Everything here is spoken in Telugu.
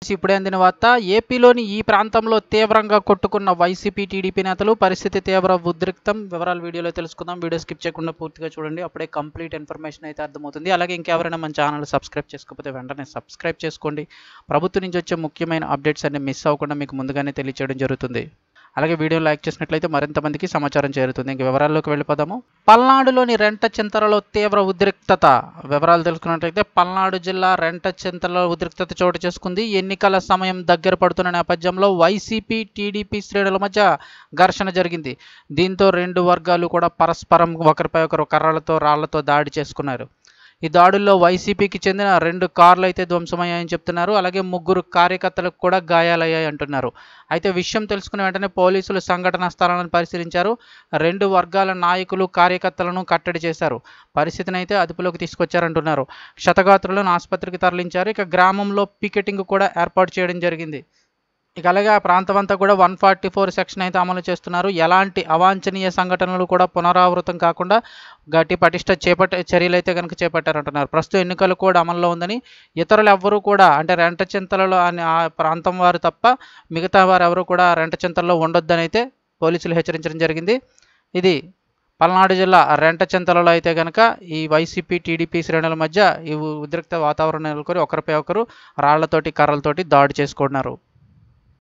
వచ్చేసి ఇప్పుడే అందిన వార్త. ఏపీలోని ఈ ప్రాంతంలో తీవ్రంగా కొట్టుకున్న వైసీపీ టీడీపీ నేతలు, పరిస్థితి తీవ్ర ఉద్రిక్తం. వివరాలు వీడియోలో తెలుసుకుందాం. వీడియో స్కిప్ చేయకుండా పూర్తిగా చూడండి, అప్పుడే కంప్లీట్ ఇన్ఫర్మేషన్ అయితే అర్థమవుతుంది. అలాగే ఇంకెవరైనా మన ఛానల్ సబ్స్క్రైబ్ చేసుకోకపోతే వెంటనే సబ్స్క్రైబ్ చేసుకోండి. ప్రభుత్వం నుంచి వచ్చే ముఖ్యమైన అప్డేట్స్ అన్ని మిస్ అవ్వకుండా మీకు ముందుగానే తెలియజేయడం జరుగుతుంది. అలాగే వీడియో లైక్ చేసినట్లయితే మరింత మందికి సమాచారం చేరుతుంది. ఇంక వివరాల్లోకి వెళ్ళిపోదాము. పల్నాడులోని రెంటచింతలలో తీవ్ర ఉద్రిక్తత. వివరాలు తెలుసుకున్నట్లయితే పల్నాడు జిల్లా రెంటచింతలలో ఉద్రిక్తత చోటు చేసుకుంది. ఎన్నికల సమయం దగ్గర పడుతున్న నేపథ్యంలో వైసీపీ టీడీపీ శ్రేణుల మధ్య ఘర్షణ జరిగింది. దీంతో రెండు వర్గాలు కూడా పరస్పరం ఒకరిపై ఒకరు కర్రలతో రాళ్లతో దాడి చేసుకున్నారు. ఈ దాడుల్లో వైసీపీకి చెందిన 2 కార్లు అయితే ధ్వంసమయ్యాయని చెప్తున్నారు. అలాగే 3 కార్యకర్తలకు కూడా గాయాలయ్యాయి అంటున్నారు. అయితే విషయం తెలుసుకున్న వెంటనే పోలీసులు సంఘటనా స్థలాలను పరిశీలించారు. 2 వర్గాల నాయకులు, కార్యకర్తలను కట్టడి చేశారు. పరిస్థితిని అయితే అదుపులోకి తీసుకొచ్చారంటున్నారు. క్షతగాత్రులను ఆసుపత్రికి తరలించారు. ఇక గ్రామంలో పికెటింగ్ కూడా ఏర్పాటు చేయడం జరిగింది. ఇక అలాగే ఆ ప్రాంతం అంతా కూడా 144 సెక్షన్ అయితే అమలు చేస్తున్నారు. ఎలాంటి అవాంఛనీయ సంఘటనలు కూడా పునరావృతం కాకుండా గట్టి పటిష్ట చర్యలు అయితే కనుక చేపట్టారంటున్నారు. ప్రస్తుతం ఎన్నికలు కూడా అమల్లో ఉందని, ఇతరులు ఎవ్వరూ కూడా అంటే రెంటచింతలలో అని ఆ ప్రాంతం వారు తప్ప మిగతా వారు ఎవరు కూడా రెంటచింతలలో ఉండొద్దని అయితే పోలీసులు హెచ్చరించడం జరిగింది. ఇది పల్నాడు జిల్లా రెంటచింతలలో అయితే కనుక ఈ వైసీపీ టీడీపీ శ్రేణుల మధ్య ఈ ఉద్రిక్త వాతావరణం నెలకొని ఒకరిపై ఒకరు రాళ్లతోటి కర్రలతోటి దాడి చేసుకుంటున్నారు.